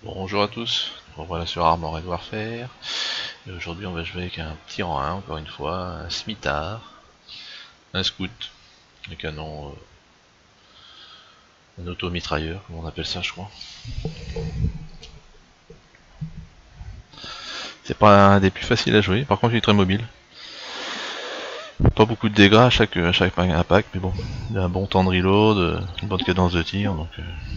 Bonjour à tous, voilà sur Armored Warfare, et aujourd'hui on va jouer avec un petit rang 1 encore une fois, un smithard, un scout, un canon, un auto-mitrailleur comme on appelle ça je crois. C'est pas un des plus faciles à jouer, par contre il est très mobile. Pas beaucoup de dégâts à chaque impact, mais bon, il a un bon temps de reload, une bonne cadence de tir, donc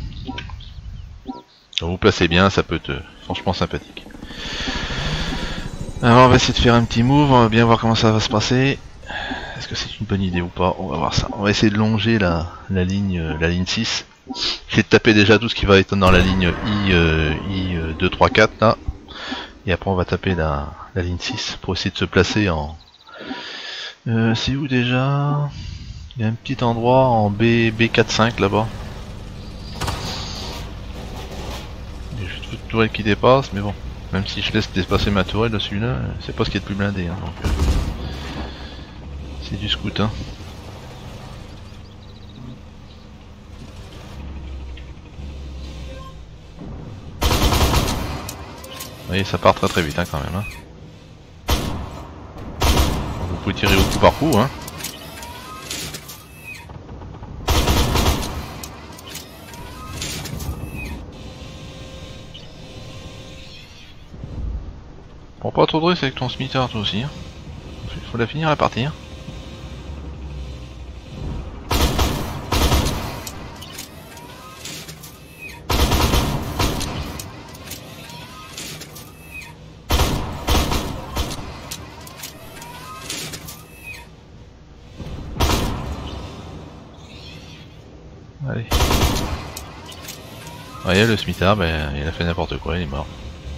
quand vous placez bien ça peut être franchement sympathique. Alors on va essayer de faire un petit move, on va bien voir comment ça va se passer. Est-ce que c'est une bonne idée ou pas? On va voir ça. On va essayer de longer la ligne 6. Essayer de taper déjà tout ce qui va être dans la ligne I2, 3, 4 là. Et après on va taper la ligne 6 pour essayer de se placer en... c'est où déjà? Il y a un petit endroit en B4-5 là-bas. Il y a juste une tourelle qui dépasse, mais bon. Même si je laisse dépasser ma tourelle de celui-là, c'est pas ce qui est le plus blindé. Hein, donc, c'est du scout. Hein. Vous voyez, ça part très vite hein, quand même. Hein. Vous pouvez tirer au coup par coup. Hein. Prends pas trop de risques avec ton smithard toi aussi. Hein. Faut la finir la partie. Hein. Allez. Voyez le smithard, ben, il a fait n'importe quoi, il est mort.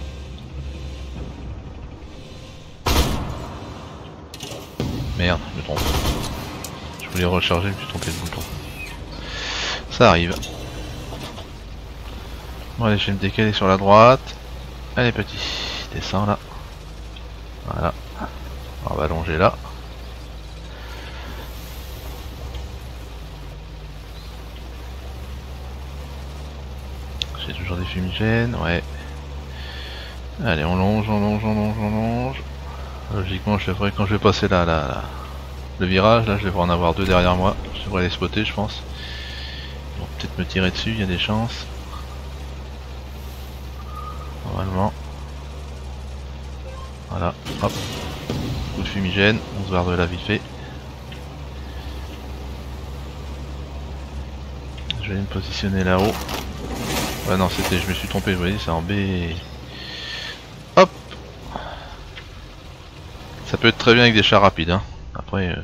Merde, je me trompe. Je voulais recharger, je me suis trompé de bouton. Ça arrive. Bon allez, je vais me décaler sur la droite. Allez petit, descends là. Voilà. On va allonger là. J'ai toujours des fumigènes, ouais. Allez, on longe, on longe, on longe, on longe. Logiquement, je devrais, quand je vais passer le virage, là, je devrais en avoir deux derrière moi. Je devrais les spotter, je pense. Ils vont peut-être me tirer dessus, il y a des chances. Normalement. Voilà, hop. Coup de fumigène, on se barre de là vite fait. Je vais me positionner là-haut. Ouais non, c'était, je me suis trompé, vous voyez, c'est en B. Hop. Ça peut être très bien avec des chars rapides, hein. Après,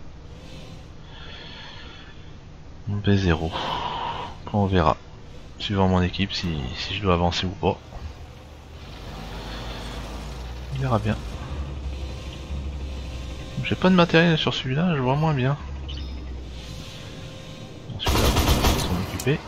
B0. On verra. Suivant mon équipe, si je dois avancer ou pas. On verra bien. J'ai pas de matériel sur celui-là, je vois moins bien. Celui-là, on va s'en occuper.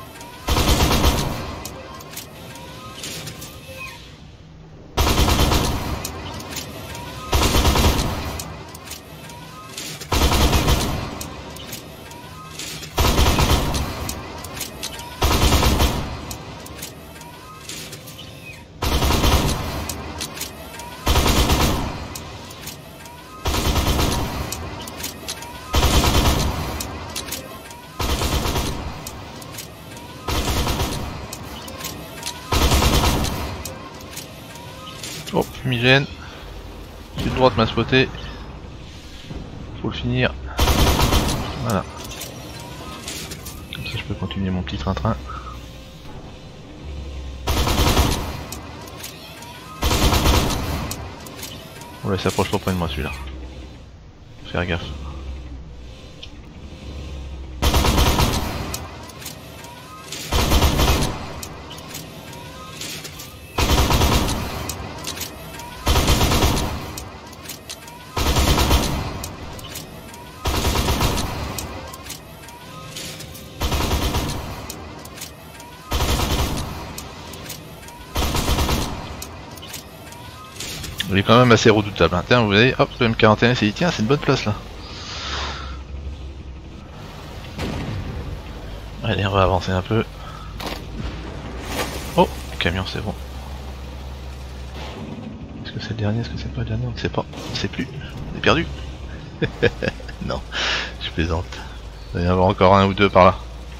Oh, fumigène. Celui de droite m'a spoté. Faut le finir. Voilà. Comme ça je peux continuer mon petit train-train. Oh là, il s'approche trop près de moi celui-là. Faut faire gaffe. Il est quand même assez redoutable. Hein. Tiens, vous voyez, hop, le M41 s'est dit tiens, c'est une bonne place là. Allez, on va avancer un peu. Oh, camion, c'est bon. Est-ce que c'est le dernier? Est-ce que c'est pas le dernier? On ne sait pas. On ne sait plus. On est perdu. Non, je plaisante. Il va y en avoir encore un ou deux par là.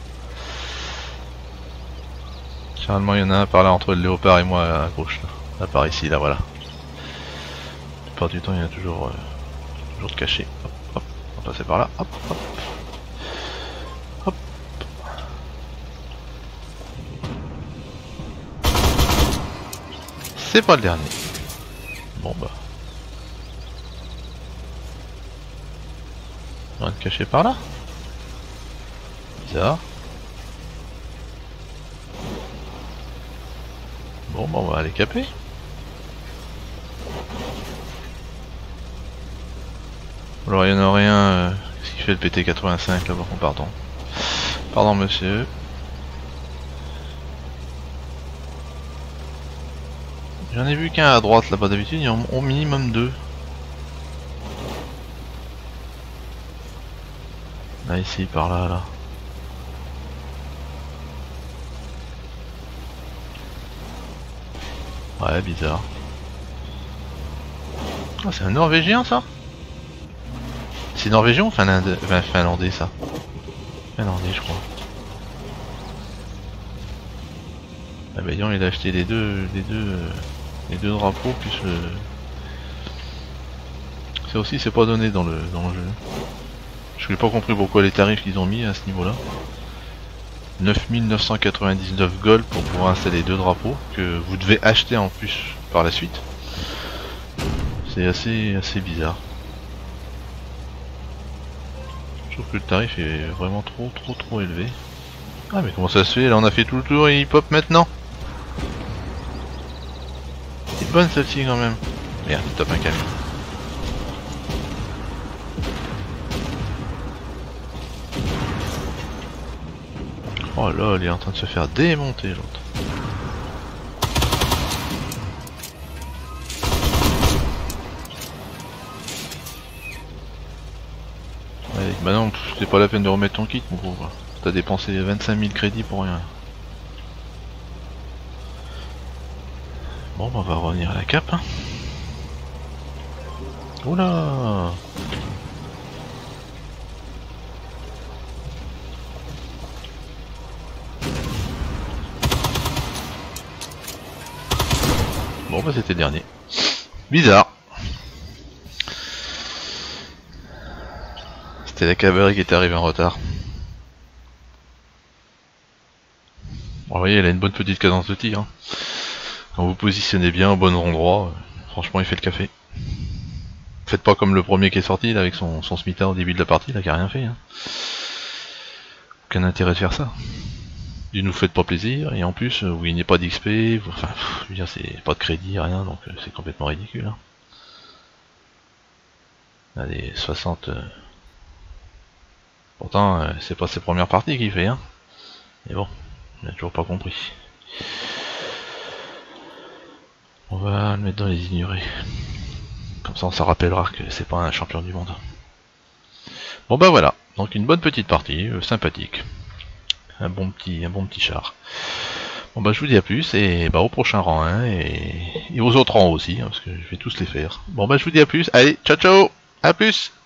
Généralement il y en a un par là entre le léopard et moi à gauche. Là par ici, là voilà. La plupart du temps il y en a toujours, toujours de caché. Hop, hop, on va passer par là. Hop, hop. Hop. C'est pas le dernier. Bon bah. On va te cacher par là. Bizarre. Bon bah on va aller caper. Alors il y en aurait un qui fait le PT85 là-bas, pardon. Pardon monsieur. J'en ai vu qu'un à droite là-bas, d'habitude il y en a au minimum deux. Là ici, par là, là. Ouais, bizarre. Ah, c'est un Norvégien ça? C'est Norvégien ou Finlandais ça? Finlandais je crois. Ah bah il a acheté les deux drapeaux plus le... Ça aussi c'est pas donné dans le jeu. Je n'ai pas compris pourquoi les tarifs qu'ils ont mis à ce niveau là. 9999 gold pour pouvoir installer deux drapeaux que vous devez acheter en plus par la suite. C'est assez bizarre. Je trouve que le tarif est vraiment trop élevé. Ah mais comment ça se fait? Là on a fait tout le tour et il pop maintenant. C'est bonne celle-ci quand même. Merde, il tape un camion. Oh là, il est en train de se faire démonter l'autre. Allez, bah non, c'est pas la peine de remettre ton kit mon pauvre. T'as dépensé 25 000 crédits pour rien. Bon bah on va revenir à la cape. Hein. Oula. Bon bah c'était le dernier. Bizarre. C'était la cavalerie qui était arrivée en retard. Bon, vous voyez, elle a une bonne petite cadence de tir. Hein. Quand vous positionnez bien au bon endroit, franchement il fait le café. Faites pas comme le premier qui est sorti là avec son smita au début de la partie là qui a rien fait. Hein. Aucun intérêt de faire ça. Ils nous faites pas plaisir et en plus vous gagnez pas d'XP, enfin je veux dire c'est pas de crédit, rien, donc c'est complètement ridicule. Hein. Allez, 60. Pourtant c'est pas ses premières parties qu'il fait, hein. Mais bon, on a toujours pas compris. On va le mettre dans les ignorés. Comme ça on s'en rappellera que c'est pas un champion du monde. Bon bah voilà, donc une bonne petite partie, sympathique. Un bon petit char. Bon bah je vous dis à plus et bah au prochain rang 1 et aux autres rangs aussi, hein, parce que je vais tous les faire. Bon bah je vous dis à plus, allez, ciao ciao, à plus.